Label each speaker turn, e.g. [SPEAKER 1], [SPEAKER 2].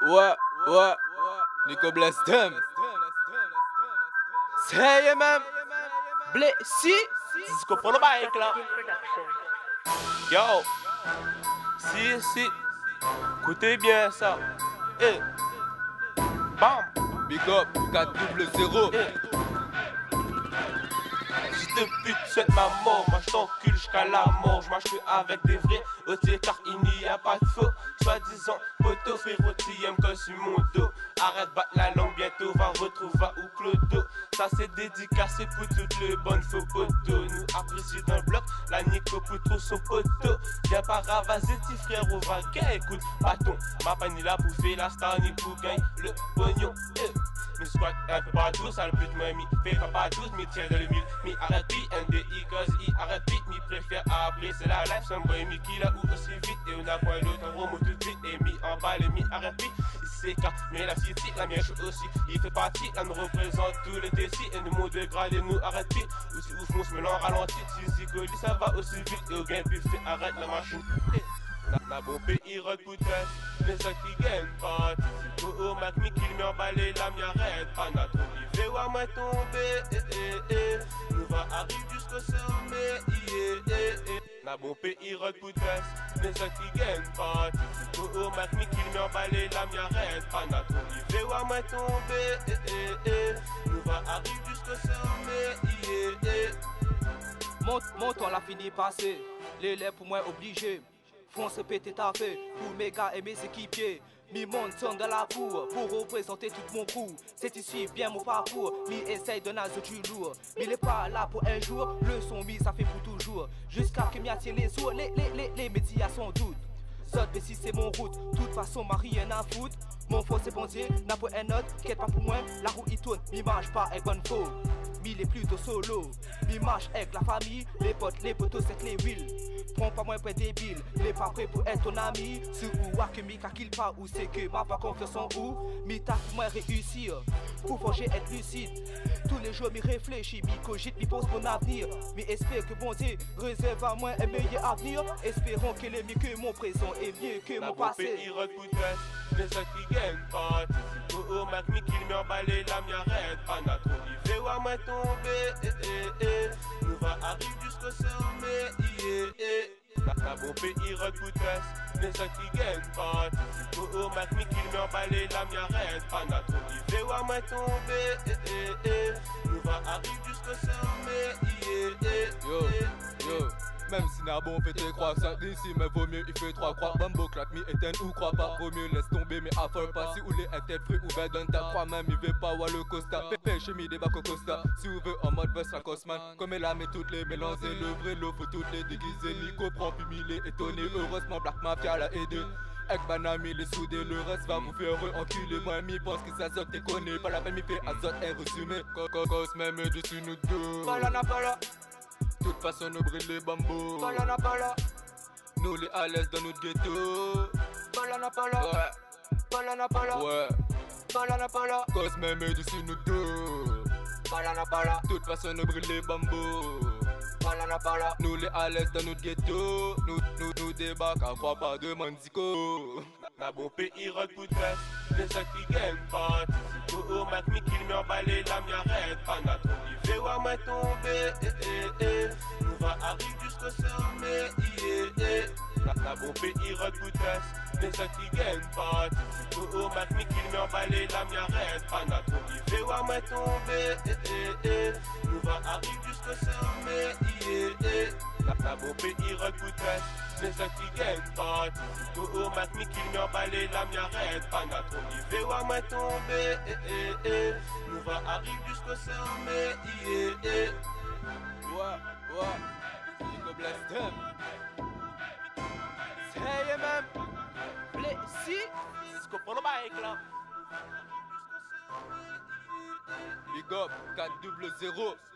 [SPEAKER 1] Ouais, Nico Blastem. C'est même. Blessé.
[SPEAKER 2] Tu comprends le bail là? Yo. Si. Écoutez bien ça. Bam.
[SPEAKER 1] Big up 4-0.
[SPEAKER 2] Si de pute souhaite ma mort, moi je t'encule jusqu'à la mort. Je marche que avec des vrais OT car il n'y a pas de faux. Soi-disant poteau, frérot, t'aimes comme sur mon dos. Arrête battre la langue, bientôt va retrouver où Clodo. Ça c'est dédicacé pour toutes les bonnes faux poteaux. Nous apprécions d'un bloc, la Nico pour trop son poteau. Viens pas ravaser, petit frère au vaguin. Écoute, bâton, ma pas ni là pour faire la star ni pour gagner le pognon. Mais squat un peu partout, ça le but moi mi fait pas tous, mi tiens dans le mille. Mi arrête vite, NDI, cause il arrête vite, mi préfère appeler, c'est la life, c'est un boy mi qui là ou aussi vite. Et on a point l'autre, un romo tout de suite, et mi en bas, et mi arrête vite. C'est car, mais la city, la mienne chose aussi. Il fait partie, là nous représente tout le décis, et nous monte de grade, et nous arrête vite. Ou si ouf, on se mélange ralenti, si Goli, ça va aussi vite, et au gain, puis fait arrête la machine. La bon pays repoutesse, mais ça qui gagne pas. Oh Mac mi qui m'y emballé, la m'y arrête pas. N'a trop rivé ou à moi tomber, nous va arriver jusqu'au sommet, La bon pays repoutesse, mais ça qui gagne pas. Oh Mac mi qui m'y emballé, la m'y arrête pas. N'a trop rivé ou à moi tomber, nous va arriver jusqu'au sommet,
[SPEAKER 3] Mon temps l'a fini passer, les lèvres pour moi obligé. Fonce péter ta feu pour mes gars et mes équipiers. Mi monte dans la cour pour représenter tout mon crew. C'est ici bien mon parcours. Mi essaye de nager du lourd. Mi n'est pas là pour un jour. Le son mi ça fait pour toujours. Jusqu'à que m'y attire les sourds. Les médias sont doutes. Zot si c'est mon route. Toute façon ma rien à foutre. Mon faux c'est bon Dieu. N'a pas un autre. Qu'est pas pour moi. La roue il tourne. Mi marche pas avec bonne faux. Mi est plutôt solo. Mi marche avec la famille. Les potes, les potos c'est les wheels. Prends pas moins près débile, il est pas prêt pour être ton ami. Si ou à que mi qu'il pas ou c'est que m'a pas confiance en où. Mi t'a pour moi réussir, pour forger être lucide. Tous les jours mi réfléchis, mi cogite, mi pense mon avenir. Mi espère que bon Dieu réserve à moi un meilleur avenir. Espérons qu'il est mieux que mon présent et mieux que mon passé.
[SPEAKER 2] Il repoutesse, mais ça qui gagne pas. Oh Mac mi qui m'y emballé, la m'y arrête pas. N'a trop rivé ou à moi tomber, nous va arriver jusqu'au sommet, La bon pays repoutesse, mais ça qui gagne pas. Oh Mac mi qui m'y emballé, la m'y arrête pas. N'a trop rivé ou à moi tomber, nous va arriver jusqu'au sommet,
[SPEAKER 1] Yo. Même si n'a bon fait te croire ça d'ici, mais vaut mieux il fait 3 croix. Bambo claque mi éteint ou crois pas. Vaut mieux laisse tomber mais affole pas. Si ou les tête free ou ben donne ta croix. Même il veut pas voir le costa. Pêche mi débat costa. Si vous veut en mode bus la cosman. Comme elle a mis toutes les mélanger. Le vrai l'eau faut toutes les déguiser. Nico prend puis il est étonné. Heureusement Black Mafia l'a aidé. Avec Banami les soudés, le reste va vous faire enculer. Moi mi pense que ça zote t'es connu. Pas la peine mi fait azote un résumé. Cos même dessus nous deux.
[SPEAKER 3] Pala.
[SPEAKER 1] Toute façon nous brûle les bambous.
[SPEAKER 3] Pala.
[SPEAKER 1] Nous les à l'aise dans notre ghetto. Ouais. Cause même dessus nous deux. Toute façon nous brûle les bambous. Nous les à l'aise dans notre ghetto. Nous débarquons à croire pas de Mandico.
[SPEAKER 2] La bon pays repoutesse, mais ça qui gagne pas. Oh Mac mi qui m'y emballé, la m'y arrête pas. N'a trop rivé ou à moi tomber, nous va arriver jusqu'au sommet, La bon pays repoutesse, mais ça qui gagne pas. Oh Mac mi qui m'y emballé, la m'y arrête pas. N'a trop rivé ou à moi tomber, nous va arriver jusqu'au sommet, La bon pays repoutesse, mais ça qui gagne pas. Oh Mac mi qui m'y emballé, la m'y arrête pas. N'a trop rivé ou à moi tomber, nous va arriver jusqu'au sommet,
[SPEAKER 1] Ouais. Nico Blastem. C'est même. Blessé.
[SPEAKER 2] Tu comprends le bail là?
[SPEAKER 1] Big up 4-0.